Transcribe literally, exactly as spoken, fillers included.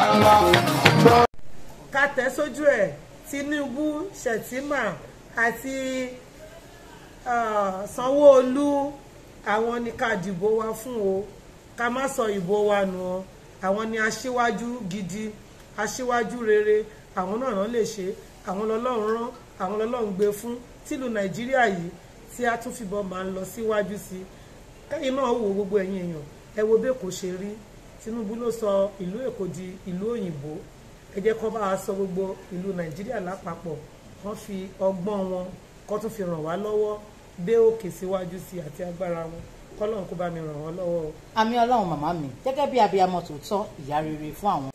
ká tẹ̀ sójú ẹ̀ Tinubu Shettima àti Sanwó-Olú àwọn ni ká dìbò wa fún o ká má sọ ìbò wa nù o àwọn ni aṣíwájú gidi aṣíwájú rere àwọn náà rán lè ṣe àwọn lọ́lọ́run rán àwọn lọ́lọ́run gbé fún tìlú Nàìjíríà yìí tí a tún fìbọn máa ń lọ síwájú sí kẹ́yìn náà wo gbogbo ẹ̀yin èèyàn ẹ wo bí Èkó ṣe rí Tinubu ló sọ ìlú Èkó di ìlú òyìnbó ẹ jẹ́ kó bá a sọ gbogbo ìlú Nàìjíríà lápapọ̀ wọ́n fi ọgbọ́n wọn kó tún fi ràn wá lọ́wọ́ dé òkè síwájú sí àti agbára wọn kọ́lọ́run kó bá mi ràn wọ́n lọ́wọ́. àmì Ọlọ́run màmá mi gẹ́gẹ́ bí abiyamọ tòótọ́ ìyá rere fún àwọn.